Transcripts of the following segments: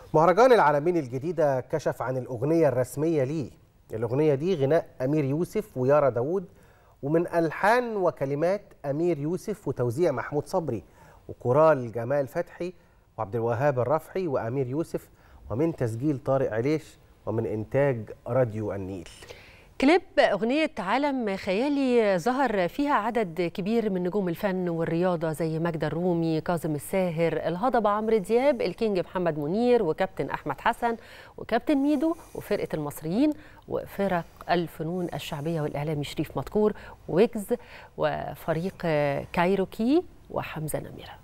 مهرجان العالمين الجديدة كشف عن الأغنية الرسمية ليه. الأغنية دي غناء أمير يوسف ويارا داوود، ومن ألحان وكلمات أمير يوسف وتوزيع محمود صبري وكورال جمال فتحي وعبد الوهاب الرفحي وأمير يوسف، ومن تسجيل طارق عليش، ومن إنتاج راديو النيل. كليب أغنية عالم خيالي ظهر فيها عدد كبير من نجوم الفن والرياضة زي ماجدة الرومي، كاظم الساهر، الهضبة عمرو دياب، الكينج محمد منير، وكابتن أحمد حسن، وكابتن ميدو، وفرقة المصريين، وفرق الفنون الشعبية والإعلامي شريف مدكور، ويجز، وفريق كايروكي، وحمزة نميرة.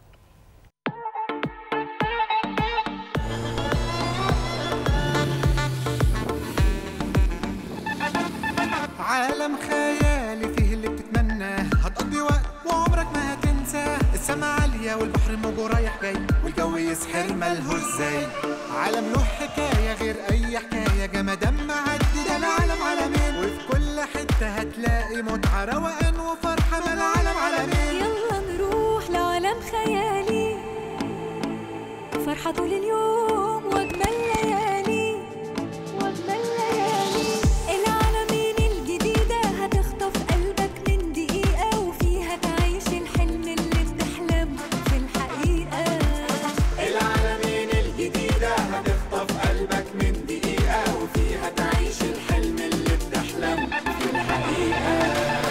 عالم خيالي فيه اللي بتتمناه، هتقضي وقت وعمرك ما هتنساه. السما عالية والبحر موجه رايح جاي، والجو يسحر ملهوش زي. عالم له حكاية غير أي حكاية، جمدان معدي ده العالم عالمين، وفي كل حتة هتلاقي متعة روقان وفرحة من العالم عالمين. يلا نروح لعالم خيالي، فرحة طول اليوم وأجمل ليالي وأجمل ليالي. العالمين الجديدة هتخطف قلبك من دقيقة، وفيها تعيش الحلم اللي بتحلم في الحقيقة. العالمين الجديدة هتخطف قلبك من دقيقة، وفيها تعيش الحلم اللي بتحلم في الحقيقة.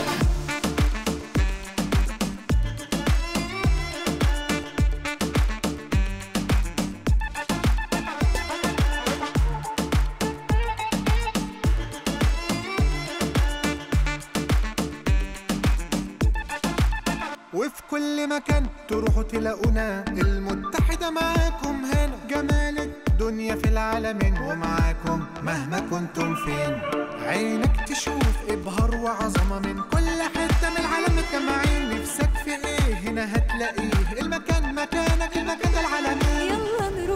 وفي كل مكان تروحوا تلاقونا، المتحدة معاكم هنا. جمال الدنيا في العالمين ومعاكم مهما كنتم فين. عينك تشوف إبهار وعظمة من كل حتة من العالم متجمعين. نفسك في إيه هنا هتلاقيه، المكان مكانك، المكان ده العالمين. يلا نروح